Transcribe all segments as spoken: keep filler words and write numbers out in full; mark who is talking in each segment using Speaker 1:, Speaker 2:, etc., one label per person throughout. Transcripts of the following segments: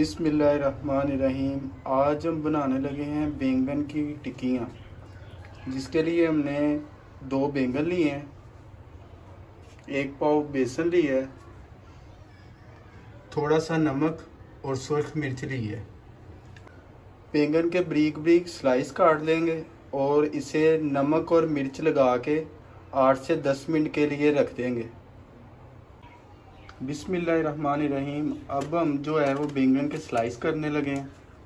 Speaker 1: बिस्मिल्लाहिर्रहमानिर्रहीम। आज हम बनाने लगे हैं बैंगन की टिक्कियाँ, जिसके लिए हमने दो बैंगन लिए हैं, एक पाव बेसन लिया है, थोड़ा सा नमक और सुर्ख मिर्च ली है। बैंगन के ब्रीक ब्रीक स्लाइस काट लेंगे और इसे नमक और मिर्च लगा के आठ से दस मिनट के लिए रख देंगे। बिस्मिल्लाहिर्रहमानिर्रहीम। अब हम जो है वो बैंगन के स्लाइस करने लगे हैं।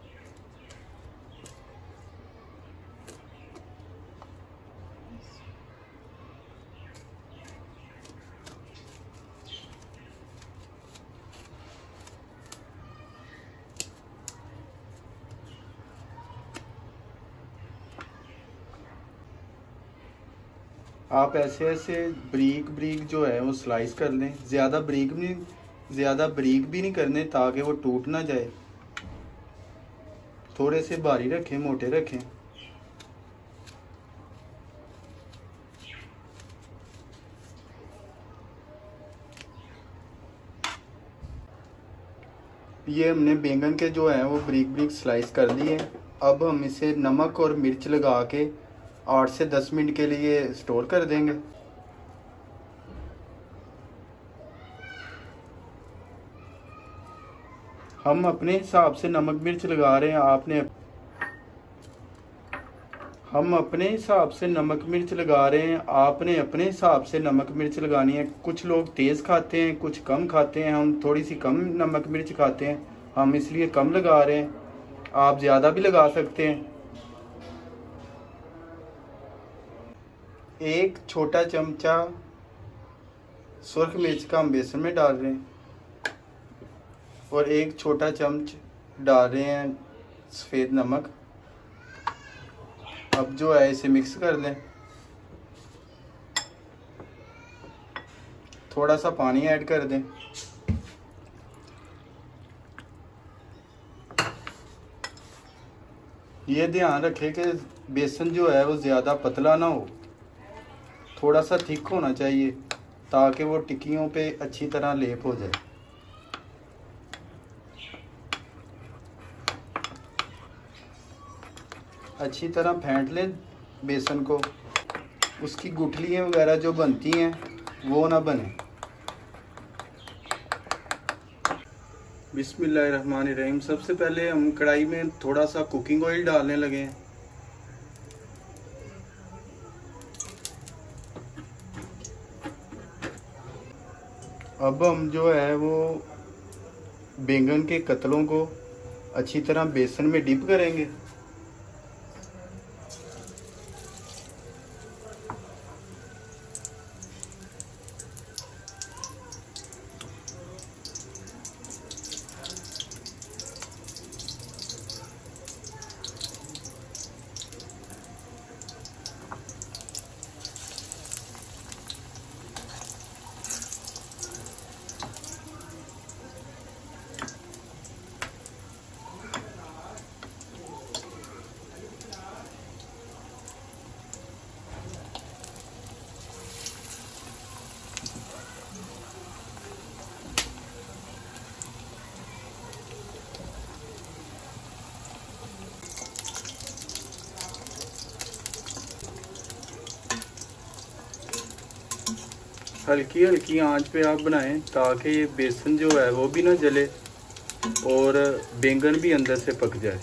Speaker 1: आप ऐसे ऐसे ब्रीक ब्रीक जो है वो स्लाइस कर लें। ज़्यादा ब्रीक नहीं ज़्यादा ब्रीक भी नहीं करने ताकि वो टूट ना जाए। थोड़े से भारी रखें, मोटे रखें। ये हमने बैंगन के जो है वो ब्रीक ब्रीक स्लाइस कर लिए। अब हम इसे नमक और मिर्च लगा के आठ से दस मिनट के लिए स्टोर कर देंगे। हम अपने हिसाब से नमक मिर्च लगा रहे हैं। आपने हम अपने हिसाब से नमक मिर्च लगा रहे हैं आपने अपने हिसाब से नमक मिर्च लगानी है। कुछ लोग तेज़ खाते हैं, कुछ कम खाते हैं। हम थोड़ी सी कम नमक मिर्च खाते हैं, हम इसलिए कम लगा रहे हैं। आप ज़्यादा भी लगा सकते हैं। एक छोटा चमचा सुर्ख मिर्च का हम बेसन में डाल रहे हैं और एक छोटा चम्मच डाल रहे हैं सफ़ेद नमक। अब जो है इसे मिक्स कर लें। थोड़ा सा पानी ऐड कर दें। ये ध्यान रखें कि बेसन जो है वो ज़्यादा पतला ना हो, थोड़ा सा थिक होना चाहिए ताकि वो टिक्कियों पे अच्छी तरह लेप हो जाए। अच्छी तरह फेंट लें बेसन को, उसकी गुठलियाँ वगैरह जो बनती हैं वो ना बने। बिस्मिल्लाहिर्रहमानिर्रहीम। सबसे पहले हम कढ़ाई में थोड़ा सा कुकिंग ऑयल डालने लगे हैं। अब हम जो है वो बैंगन के कतलों को अच्छी तरह बेसन में डिप करेंगे। हल्की हल्की आंच पे आप बनाएं ताकि ये बेसन जो है वो भी ना जले और बैंगन भी अंदर से पक जाए।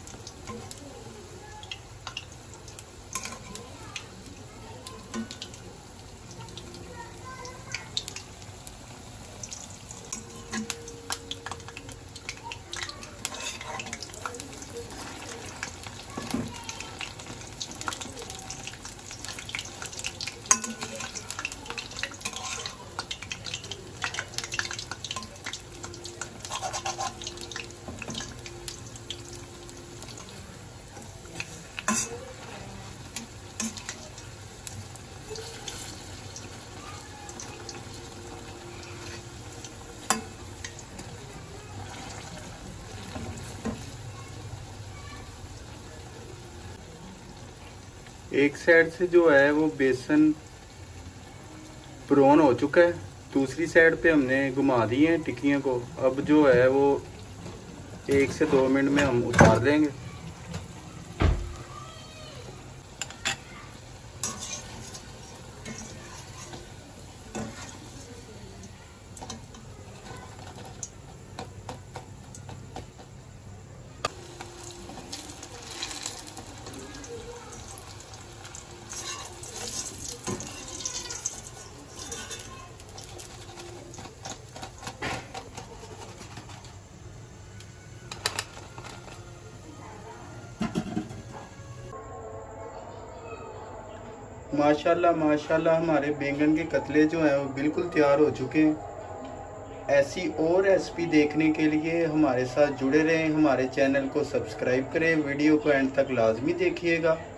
Speaker 1: एक साइड से जो है वो बेसन ब्राउन हो चुका है, दूसरी साइड पे हमने घुमा दी है टिक्कियों को। अब जो है वो एक से दो मिनट में हम उतार देंगे। माशाल्लाह माशाल्लाह हमारे बैंगन के कतले जो हैं वो बिल्कुल तैयार हो चुके हैं। ऐसी और रेसिपी देखने के लिए हमारे साथ जुड़े रहें, हमारे चैनल को सब्सक्राइब करें, वीडियो को एंड तक लाजमी देखिएगा।